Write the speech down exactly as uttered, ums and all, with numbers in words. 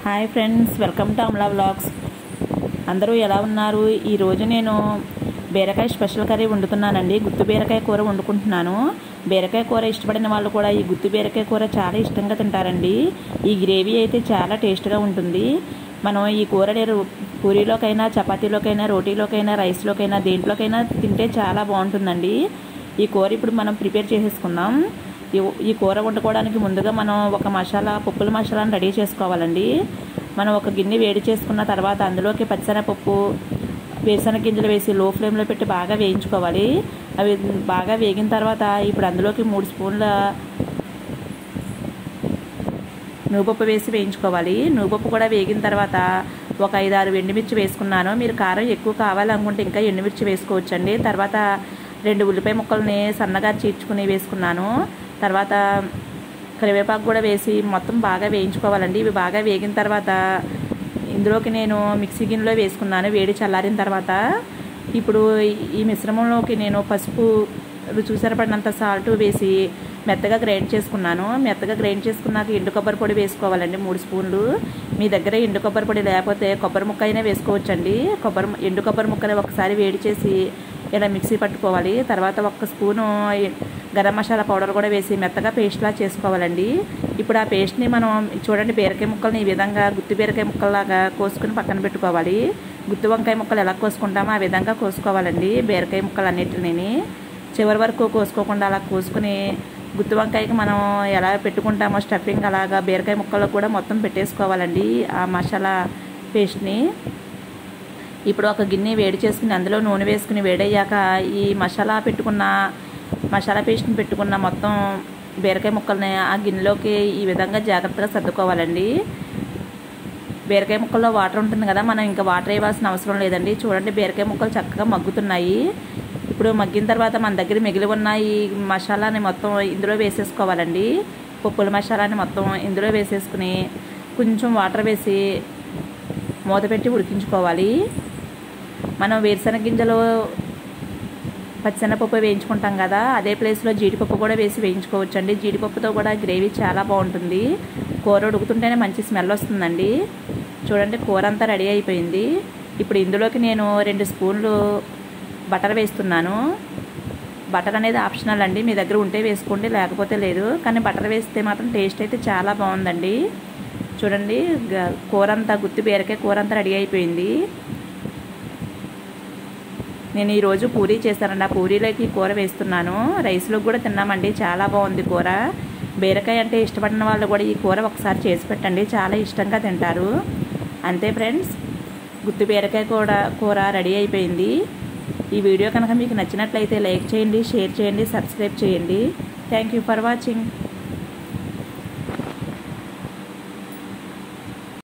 Hi friends, welcome to Amala vlogs. అందరూ ఎలా ఉన్నారు? ఈరోజు నేను బీరకాయ స్పెషల్ కర్రీ వండుతున్నానండి. గుత్తి బీరకాయ కూర వండుకుంటున్నాను. బీరకాయ కూర ఇష్టపడిన వాళ్ళు కూడా ఈ గుత్తి బీరకాయ కూర చాలా ఇష్టంగా తింటారండి. ఈ గ్రేవీ అయితే చాలా టేస్ట్గా ఉంటుంది. మనం ఈ కూర పూరీలోకైనా, చపాతీలోకైనా, రోటీలోకైనా, రైస్లోకైనా, దేంట్లోకైనా తింటే చాలా బాగుంటుందండి. ఈ కూర ఇప్పుడు మనం ప్రిపేర్ చేసేసుకుందాం. ఈ కూర వండుకోవడానికి ముందుగా మనం ఒక మసాలా పప్పుల మసాలాను రెడీ చేసుకోవాలండి. మనం ఒక గిన్నె వేడి చేసుకున్న తర్వాత అందులోకి పచ్చిశనగపప్పు, వేరుశనగ గింజలు వేసి లో ఫ్లేమ్లో పెట్టి బాగా వేయించుకోవాలి. అవి బాగా వేగిన తర్వాత ఇప్పుడు అందులోకి మూడు స్పూన్ల నువ్వుపప్పు వేసి వేయించుకోవాలి. నువ్వుపప్పు కూడా వేగిన తర్వాత ఒక ఐదు ఆరు ఎండుమిర్చి వేసుకున్నాను. మీరు కారం ఎక్కువ కావాలనుకుంటే ఇంకా ఎండుమిర్చి వేసుకోవచ్చండి. తర్వాత రెండు ఉల్లిపాయ ముక్కల్ని సన్నగా చీల్చుకుని వేసుకున్నాను. తర్వాత కరివేపాకు కూడా వేసి మొత్తం బాగా వేయించుకోవాలండి. ఇవి బాగా వేగిన తర్వాత ఇందులోకి నేను మిక్సీ గిన్నెలో వేసుకున్నాను. వేడి చల్లారిన తర్వాత ఇప్పుడు ఈ మిశ్రమంలోకి నేను పసుపు, రుచి సరిపడినంత సాల్ట్ వేసి మెత్తగా గ్రైండ్ చేసుకున్నాను. మెత్తగా గ్రైండ్ చేసుకున్నాక ఎండు కొబ్బరి పొడి వేసుకోవాలండి, మూడు స్పూన్లు. మీ దగ్గర ఎండు కొబ్బరి పొడి లేకపోతే కొబ్బరి ముక్క అయినా వేసుకోవచ్చండి. కొబ్బరి ఎండు కొబ్బరి ముక్కని ఒకసారి వేడి చేసి ఇలా మిక్సీ పట్టుకోవాలి. తర్వాత ఒక స్పూను గరం మసాలా పౌడర్ కూడా వేసి మెత్తగా పేస్ట్లా చేసుకోవాలండి. ఇప్పుడు ఆ పేస్ట్ని మనం చూడండి, బీరకాయ ముక్కల్ని ఈ విధంగా గుత్తి బీరకాయ ముక్కల్లాగా కోసుకుని పక్కన పెట్టుకోవాలి. గుత్తి వంకాయ ముక్కలు ఎలా కోసుకుంటామో ఆ విధంగా కోసుకోవాలండి. బీరకాయ ముక్కలు అన్నిటిని చివరి వరకు కోసుకోకుండా అలా కోసుకుని గుత్తి వంకాయకి మనం ఎలా పెట్టుకుంటామో స్టఫింగ్ అలాగా బీరకాయ ముక్కల్లో కూడా మొత్తం పెట్టేసుకోవాలండి ఆ మసాలా పేస్ట్ని. ఇప్పుడు ఒక గిన్నె వేడి చేసుకుని అందులో నూనె వేసుకుని వేడయ్యాక ఈ మసాలా పెట్టుకున్న మసాలా పేస్ట్ని పెట్టుకున్న మొత్తం బీరకాయ ముక్కల్ని ఆ గిన్నెలోకి ఈ విధంగా జాగ్రత్తగా సర్దుకోవాలండి. బీరకాయ ముక్కల్లో వాటర్ ఉంటుంది కదా, మనం ఇంకా వాటర్ వేయాల్సిన అవసరం లేదండి. చూడండి, బీరకాయ ముక్కలు చక్కగా మగ్గుతున్నాయి. ఇప్పుడు మగ్గిన తర్వాత మన దగ్గర మిగిలి ఉన్న ఈ మసాలాని మొత్తం ఇందులో వేసేసుకోవాలండి. పప్పుల మసాలాని మొత్తం ఇందులో వేసేసుకుని కొంచెం వాటర్ వేసి మూత పెట్టి ఉడికించుకోవాలి. మనం వేరుశనగ గింజలు, పచ్చిశనగపప్పు వేయించుకుంటాం కదా, అదే ప్లేస్లో జీడిపప్పు కూడా వేసి వేయించుకోవచ్చండి. జీడిపప్పుతో కూడా గ్రేవీ చాలా బాగుంటుంది. కూర ఉడుకుతుంటేనే మంచి స్మెల్ వస్తుందండి. చూడండి, కూర అంతా రెడీ అయిపోయింది. ఇప్పుడు ఇందులోకి నేను రెండు స్పూన్లు బటర్ వేస్తున్నాను. బటర్ అనేది ఆప్షనల్ అండి, మీ దగ్గర ఉంటే వేసుకోండి, లేకపోతే లేదు. కానీ బటర్ వేస్తే మాత్రం టేస్ట్ అయితే చాలా బాగుందండి. చూడండి, కూర అంతా గుత్తి బీరకాయ కూర అంతా రెడీ అయిపోయింది. నేను ఈరోజు పూరీ చేశానండి. ఆ పూరీలోకి కూర వేస్తున్నాను. రైస్లోకి కూడా తిన్నామండి, చాలా బాగుంది కూర. బీరకాయ అంటే ఇష్టపడిన వాళ్ళు కూడా ఈ కూర ఒకసారి చేసి పెట్టండి, చాలా ఇష్టంగా తింటారు. అంతే ఫ్రెండ్స్, గుత్తి బీరకాయ కూడా కూర రెడీ అయిపోయింది. ఈ వీడియో కనుక మీకు నచ్చినట్లయితే లైక్ చేయండి, షేర్ చేయండి, సబ్స్క్రైబ్ చేయండి. Thank you for watching.